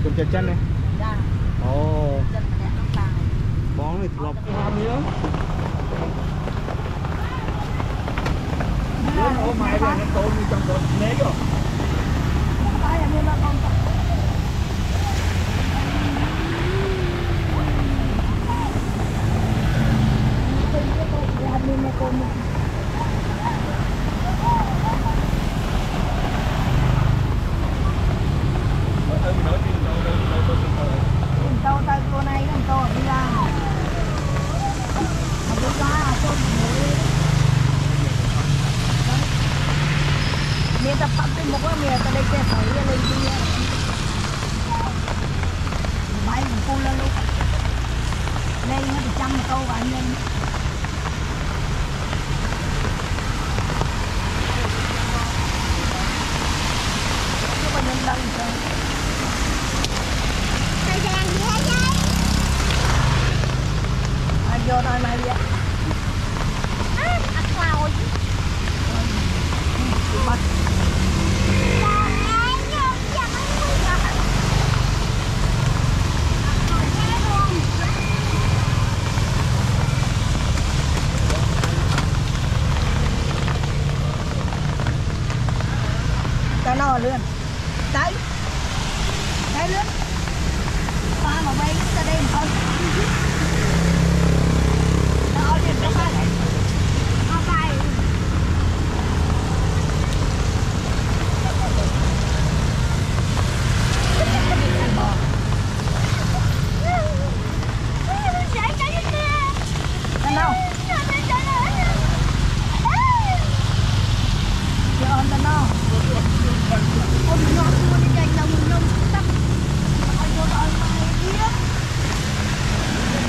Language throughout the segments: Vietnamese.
Còn chè chân này. Dạ. Ồ. Chân đẹp lắm bà. Món này lọc hoa mía. Ủa mai về nó tôm như trong con né rồi. Đây là như là con tập. Tao tay cô này đang to đi ra. Đi ra con mẹ tập tập cái một cái mẹ ta lấy cái sợi lên đi. Bay một cô lên luôn. Đây nó được trăm câu bạn nhân. Cái bạn nhân lần rồi. Thầy làm gì hết vậy? Anh vô đây mày vậy? Ăn cào chứ. Bắt. Cái nào lươn? Đấy. Đấy lươn. Ba mà bay ra đây hơn. Đó đi cho ba. Ba bay. Cái nào? Cái on cái nào? Ôi nó mua đi chạy đồng nông tắt. Ai vô đòi mai kia.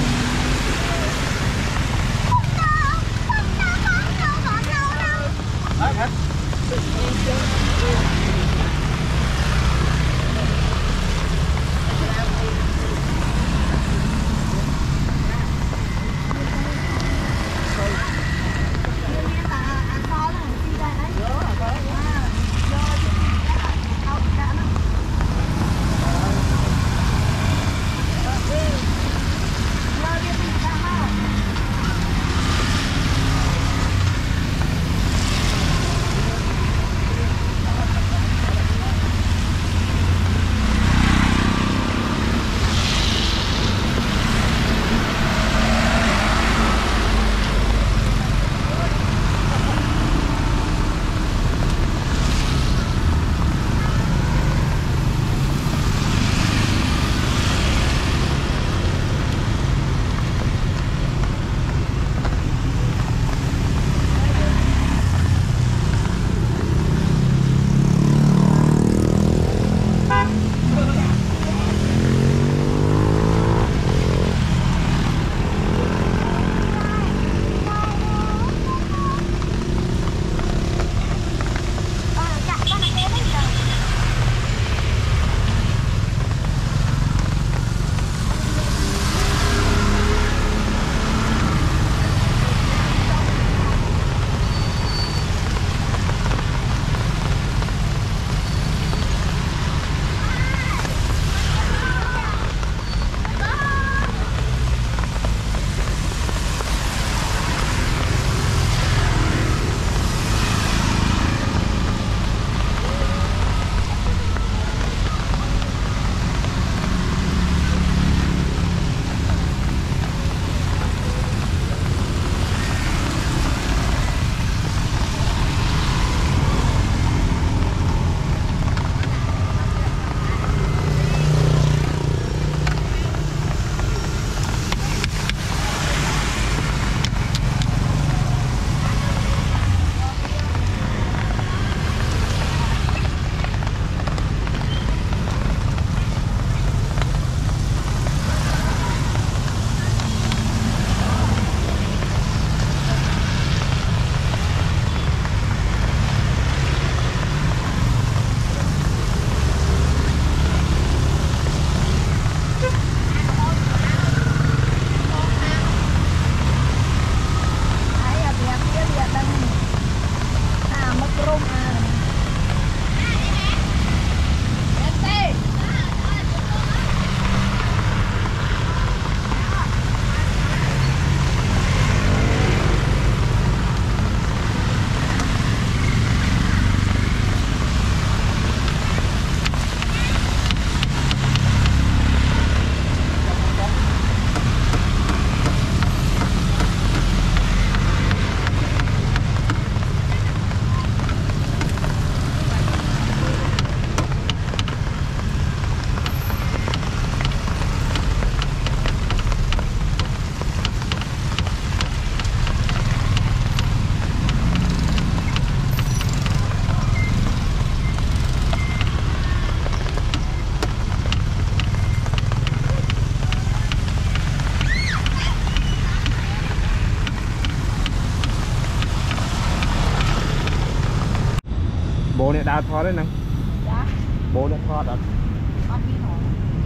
thò đấy này. Dạ. Bố nó thò đó. Con biết rồi.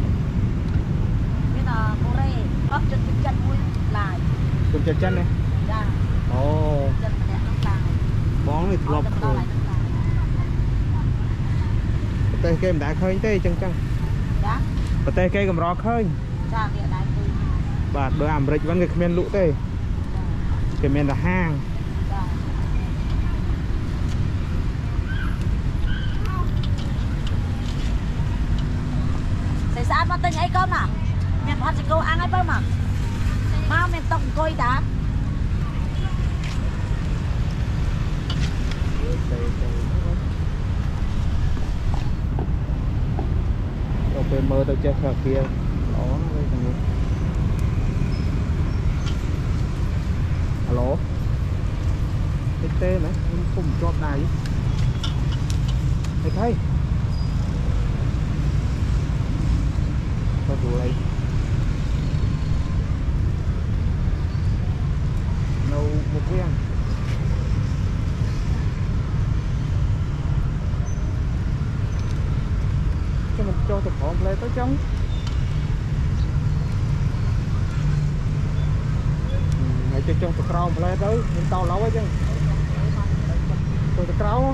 Bây giờ cô đây ấp chân mũi lại. Chân này. Dạ. Ồ. Chân mà đẹp lắm lại. Bón thì lọc rồi. Tê cây đã khơi tê chân. Dạ. Và tê cây cầm rò khơi. Dạ địa đại khơi. Và bữa ẩm rịch vẫn người men lũ tê. Cái men là hang. Dạ. Sẽ sát mà tên ấy con à? Mẹ bắt chị cô ăn ấy bơm à? Mau mẹ tổng coi đã. Về mơ tao chết ở kia đó đây thằng người. Alo tê này không chọt này thấy sao tụi này nấu một viên cho mình cho thực phẩm lên tới trong ngày cho thực rau lên tới mình tao lâu ấy chứ thực rau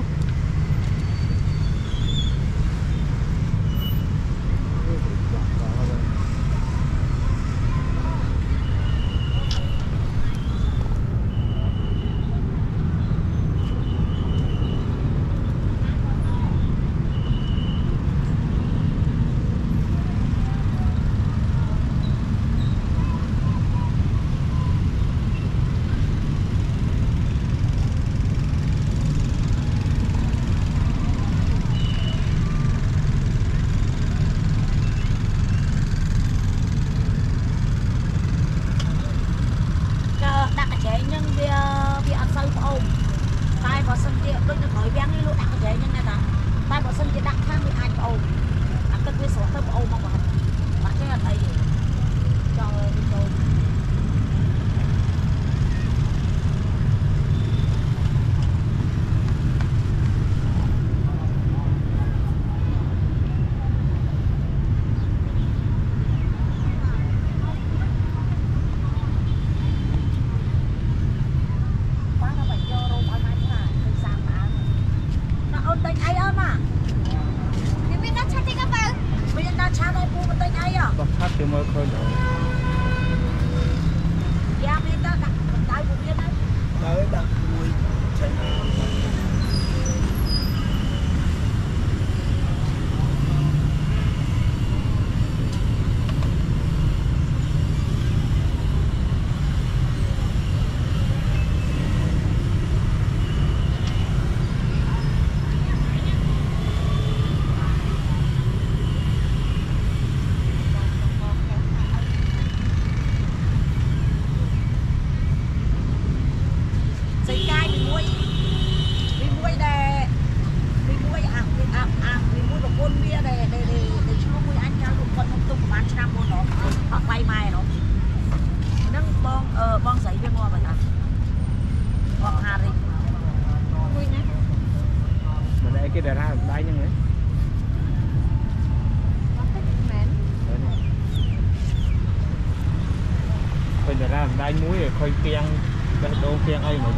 đánh muối rồi khơi kiêng bê đô kiêng ấy mà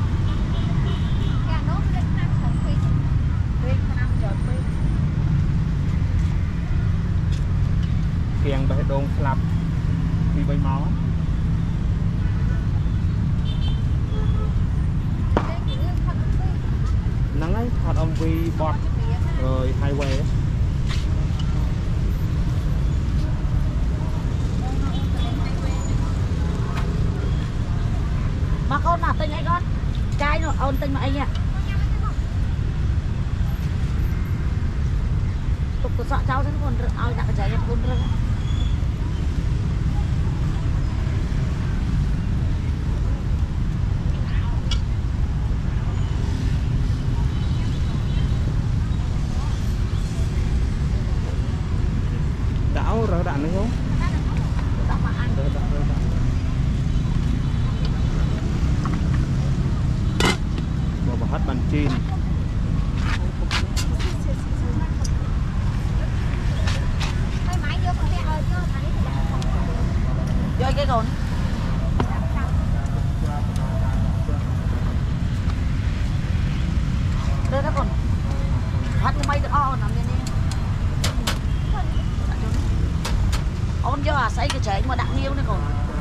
kiêng bê đô slap đi bay máu nắng ấy hạt ông vi bọt rồi highway ấy. Mà con mà tên ấy con trai nó ôn tên mà anh nha tục tôi sợ cháu sẽ còn ai đặt cái giấy con rồi đảo rỡ đạn đấy không hết bàn chiên con đưa đó con hát cái bay được o nằm như này ôn cho à xây cái chén mà đặt nhiều nữa con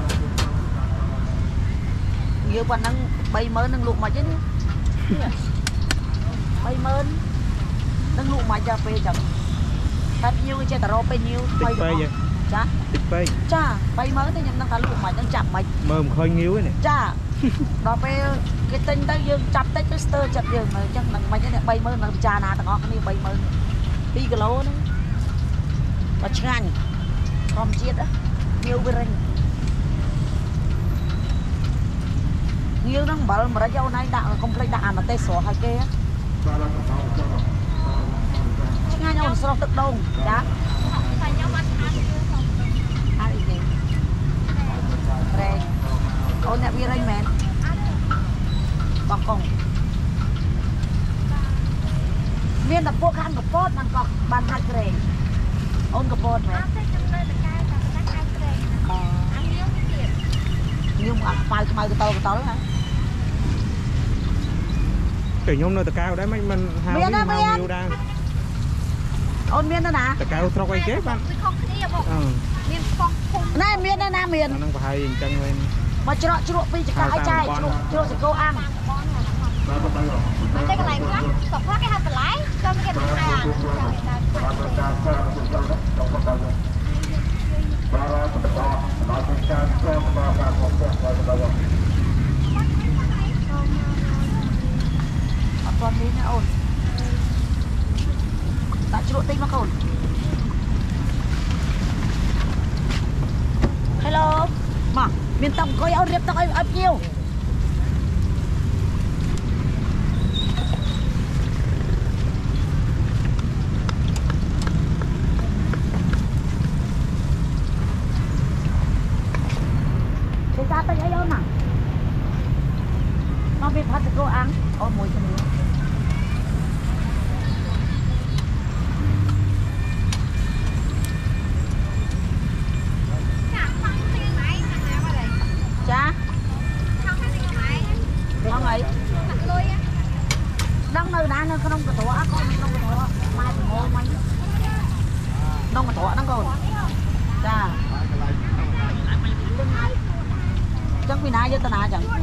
nhiều còn đang bay mơn đang lụm mà chứ bay mơn đang lụm mà cho phê chẳng thật nhiều cái chơi taro phê nhiều bay được chá chá bay mơn thì nhầm đang cả lụm mà đang chạm mạch mơm khơi nghiếu này chá đó phê cái tinh tới dương chập tới cái sơ chập dương mà chắc là mấy cái này bay mơn là cha nào tao có cái bay mơn đi cái lỗ đấy và chanh còn chiết á nhiều bên rình nhiều nó bảo mà ra dâu này đạn không lấy đạn mà tay sổ hai kia ngay nhau sau tức đông đã đây ôn nè bia rình mền bằng cùng miền đập phố khăn của pot đang cọc bàn hạt kề ôn của pot mẹ nhưng mà mai cái tao hả kiểu nhóm nơi tờ cao đấy mình hao nhiều đang ôn miên đó nè tờ cao trọc ai chết bạn này miên đó nè miên nó phải hay chân lên mà chuột đi chỉ cả hai chai chuột chỉ cô ăn đây cái này quá sọc phát cái hạt lái cho cái này hai à con đi nữa ôn đã chuột tinh mà ôn hello mà miền tông coi ôn riệp tao ấp nhiều ta tay ấy mà nó biết phát cô ăn ôi mùi cho nữa cha không ấy đang nơi nào nó không có thua ác không có thua mai thì ngồi mấy không có thua đang còn cha chẳng vì nãy giờ tao nãy chẳng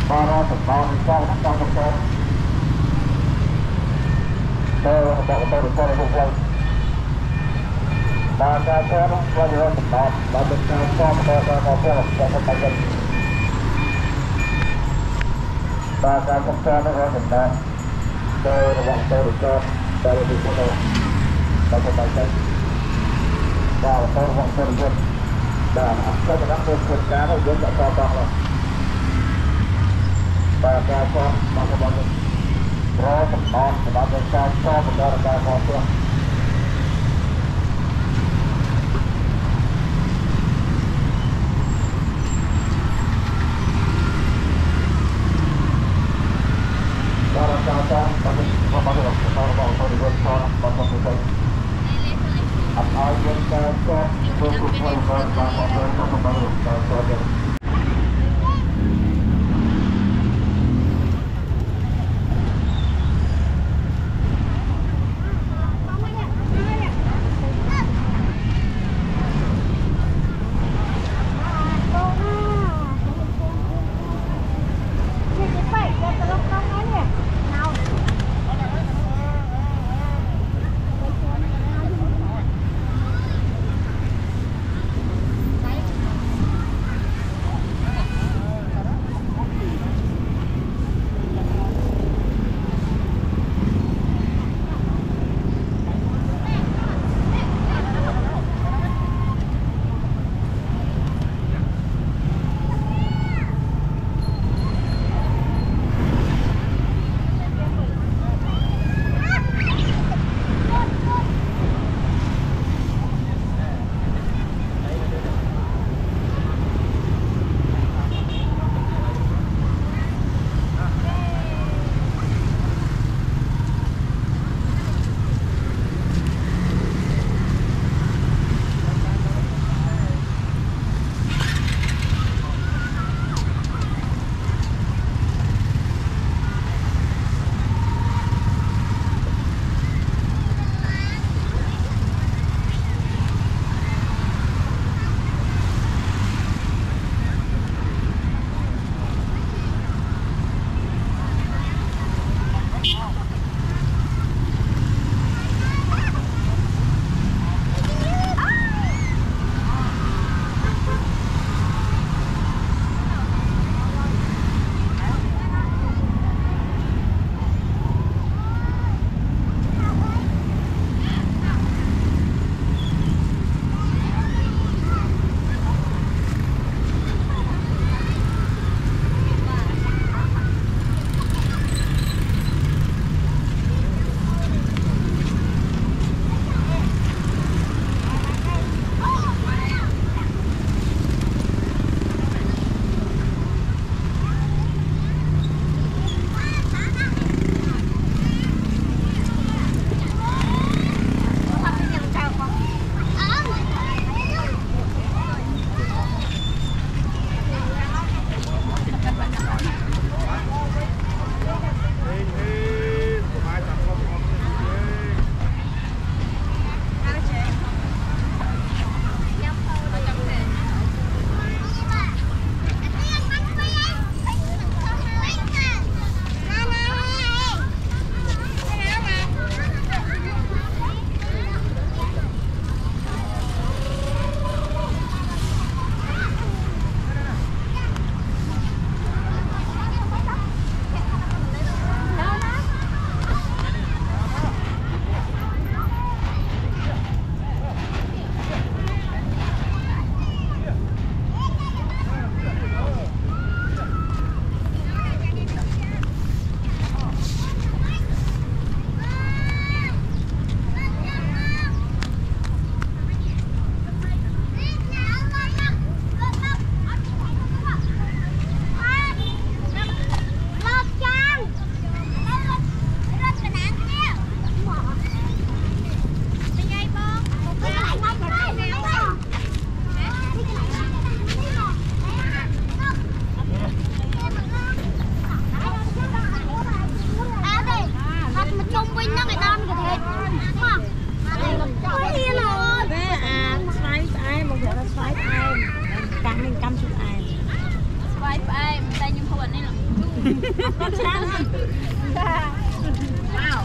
ba ra thành ba thì sao nó trong một con tôi được con một lần ba ca con nó qua nhiều thành ba ba bên con một tay chân ba ca con nó ra thành ba tôi được con tôi được con tôi được con đâu ba con tay chân ba tôi được con tôi đã có một đám con cá nó giống cả to rồi ba ca con ba con rồi thành ba ba ca con một ca con luôn Wow.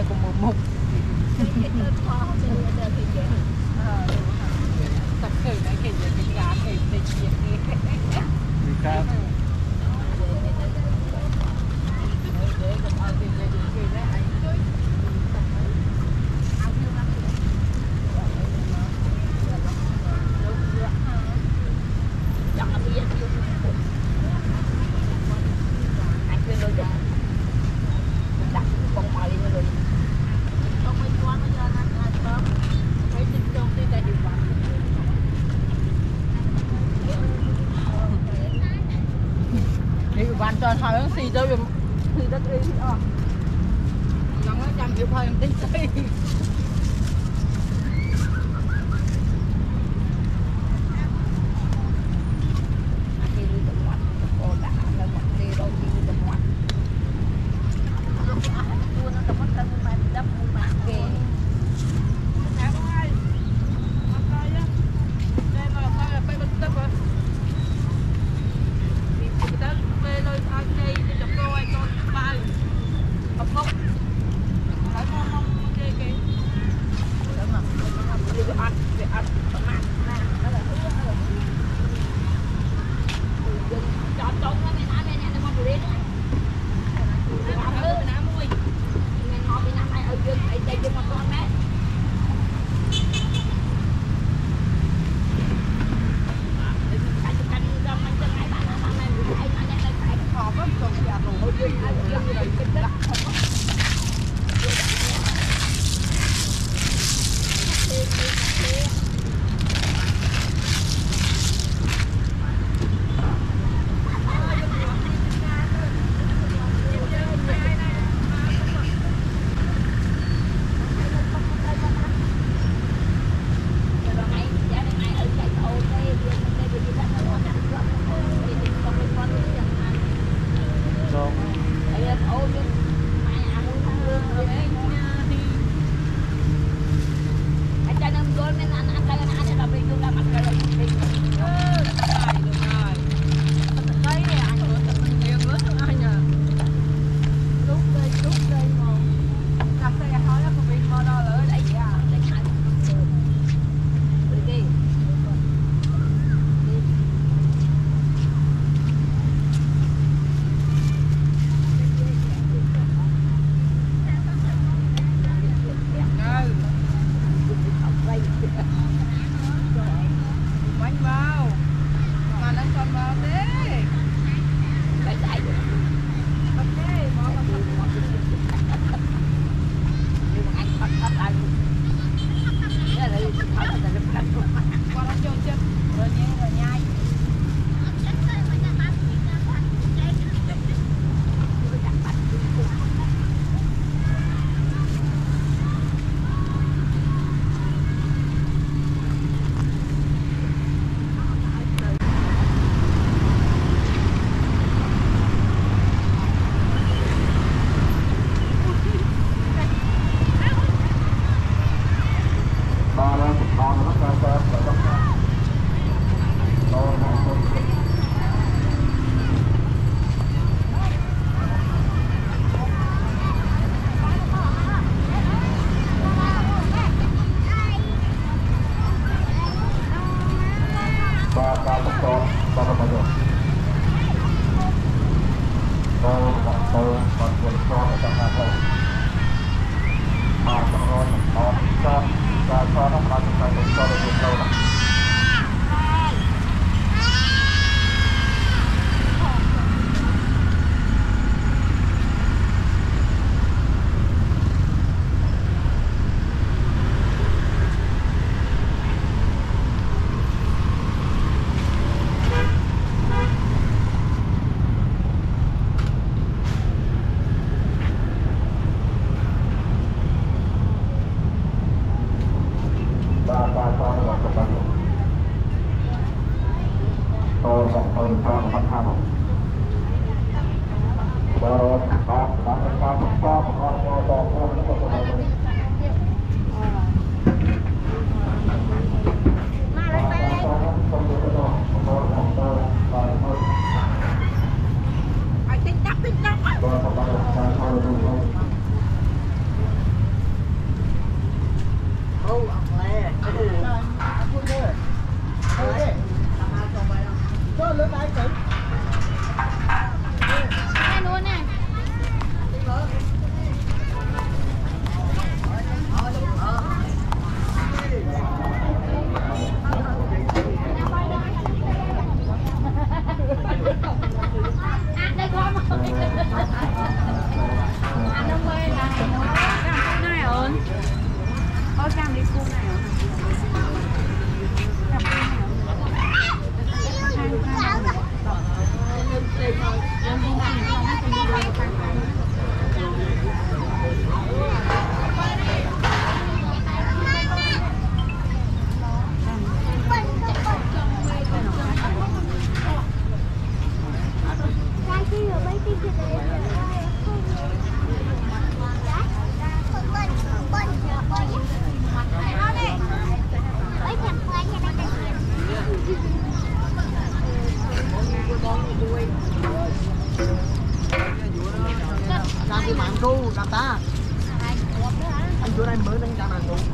này cũng một mục tập khởi này kể về cái gà kể về chuyện đi hoàn toàn hỏi nó xì đâu thì đất đi nó chẳng chịu hơi em tính xây luôn nè. Đây con ăn đông ơi này này ơn có cam đi cung này làm cái mạng cu làm ta anh chỗ này mới đang làm mạng cu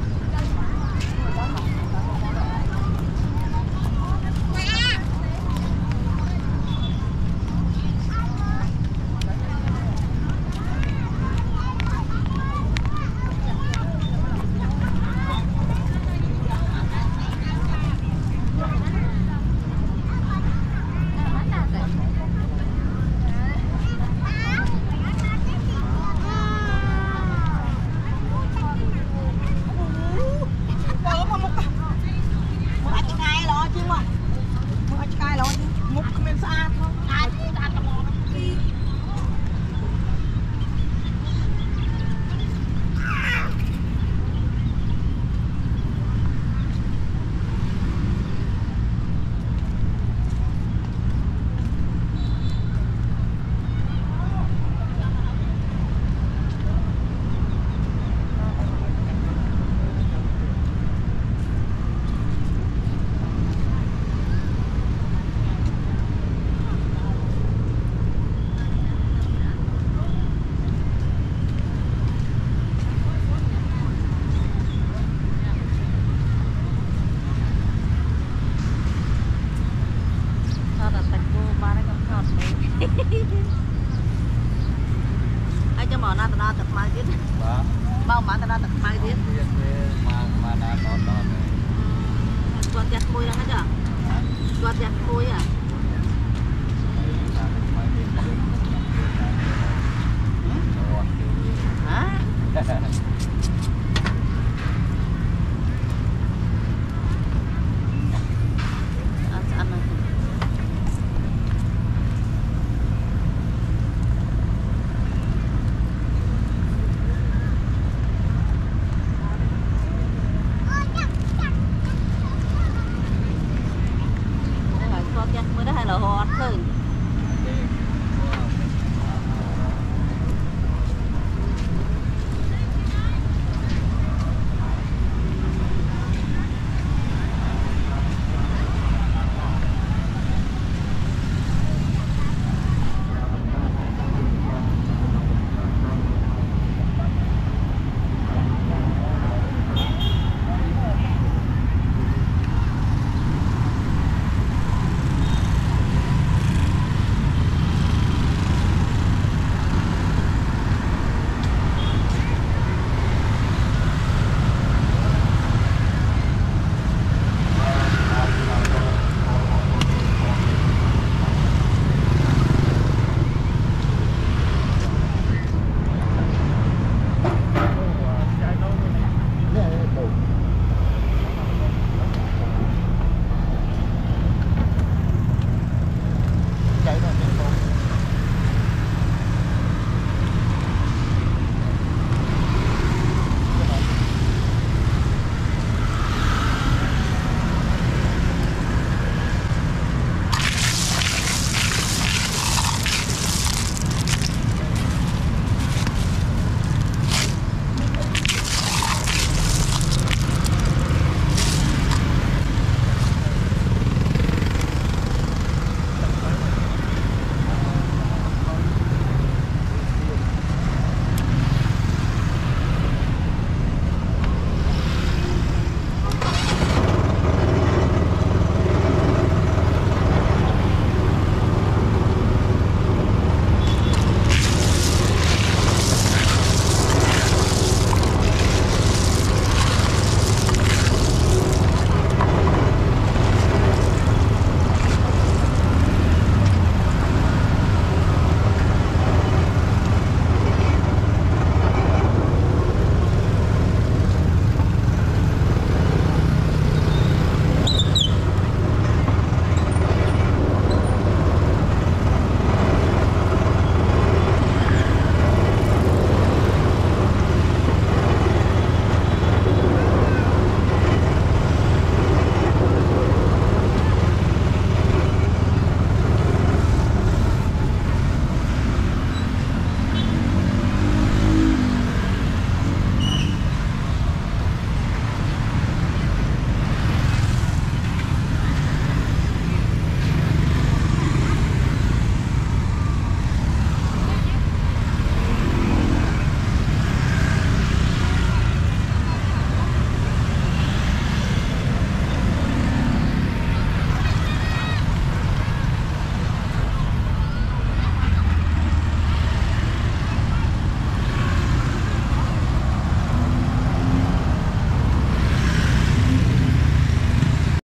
ai cho mở na tập mai tiết bao mà ta tập mai tiết mà đã to còn chặt môi ra hết chưa còn chặt môi à hả ăn này mới đó hay là hot thôi